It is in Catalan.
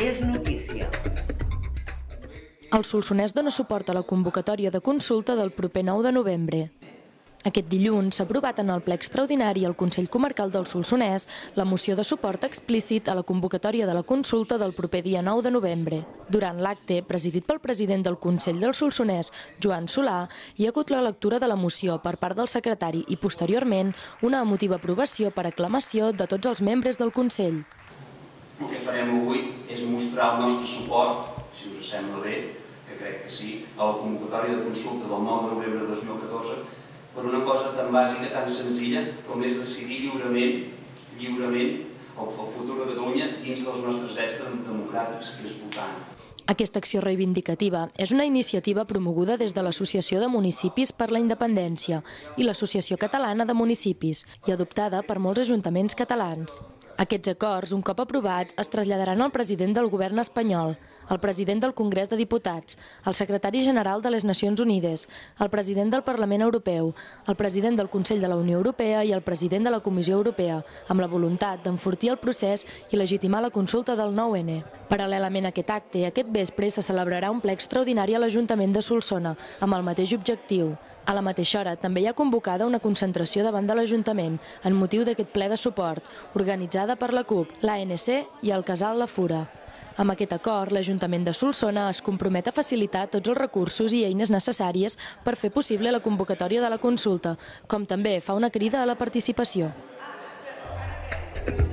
és notícia. El Solsonès dona suport a la convocatòria de consulta del proper 9 de novembre. Aquest dilluns s'ha aprovat en el ple extraordinari al Consell Comarcal del Solsonès la moció de suport explícit a la convocatòria de la consulta del proper dia 9 de novembre. Durant l'acte, presidit pel president del Consell del Solsonès, Joan Solà, hi ha hagut la lectura de la moció per part del secretari i, posteriorment, una emotiva aprovació per aclamació de tots els membres del Consell. El que farem avui és mostrar el nostre suport, si us sembla bé, que crec que sí, a la convocatòria de consulta del 9 de novembre de 2014 per una cosa tan bàsica, tan senzilla, com és decidir lliurement el futur de Catalunya dins dels nostres drets democràtics, que és votant. Aquesta acció reivindicativa és una iniciativa promoguda des de l'Associació de Municipis per la Independència i l'Associació Catalana de Municipis i adoptada per molts ajuntaments catalans. Aquests acords, un cop aprovats, es traslladaran al president del govern espanyol, al president del Congrés de Diputats, al secretari general de les Nacions Unides, al president del Parlament Europeu, al president del Consell de la Unió Europea i al president de la Comissió Europea, amb la voluntat d'enfortir el procés i legitimar la consulta del 9N. Paral·lelament a aquest acte, aquest vespre se celebrarà un ple extraordinari a l'Ajuntament de Solsona, amb el mateix objectiu. A la mateixa hora també hi ha convocada una concentració davant de l'Ajuntament en motiu d'aquest ple de suport, organitzada per la CUP, l'ANC i el Casal La Fura. Amb aquest acord, l'Ajuntament de Solsona es compromet a facilitar tots els recursos i eines necessàries per fer possible la convocatòria de la consulta, com també fa una crida a la participació.